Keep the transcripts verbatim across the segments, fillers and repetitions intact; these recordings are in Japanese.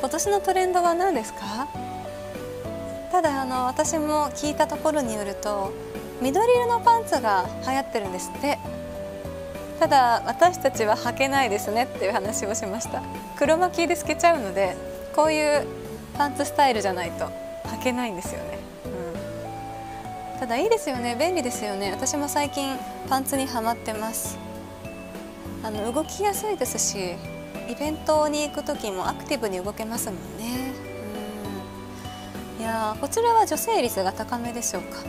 今年のトレンドは何ですか？ただあの私も聞いたところによると緑色のパンツが流行ってるんですって。ただ私たちは履けないですねっていう話をしました。黒巻きで透けちゃうのでこういうパンツスタイルじゃないと履けないんですよね、うん、ただいいですよね、便利ですよね。私も最近パンツにはまってます。あの動きやすいですし、イベントに行く時もアクティブに動けますもんね、うん、いやーこちらは女性率が高めでしょうか、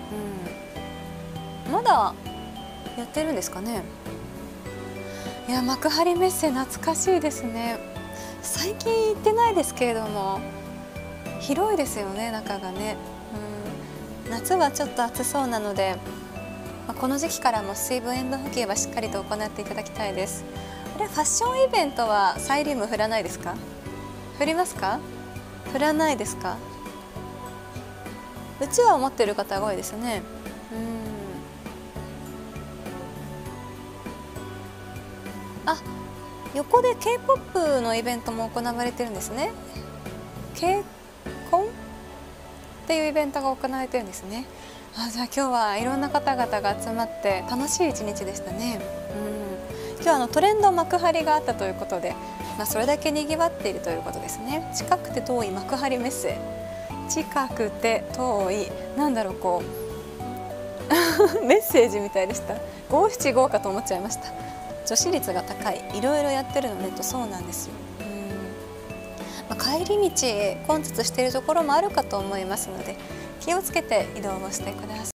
うん、まだやってるんですかね。いや幕張メッセ懐かしいですね。最近行ってないですけれども広いですよね、中がね、うん、夏はちょっと暑そうなので、まあ、この時期からも水分塩分補給はしっかりと行っていただきたいです。あれファッションイベントはサイリウム振らないですか？振りますか？振らないですか？うちは思ってる方が多いですね。うん、あ、横で K-ポップ のイベントも行われてるんですね。Kコンっていうイベントが行われてるんですね。あ、じゃあ今日はいろんな方々が集まって楽しい一日でしたね。うん、今日はあのトレンド幕張があったということで、まあ、それだけ賑わっているということですね。近くて遠い幕張メッセ、近くて遠い、なんだろうこうメッセージみたいでした。五七五かと思っちゃいました。女子率が高い、いろいろやってるのねとそうなんですよ。うん、まあ、帰り道混雑しているところもあるかと思いますので気をつけて移動をしてください。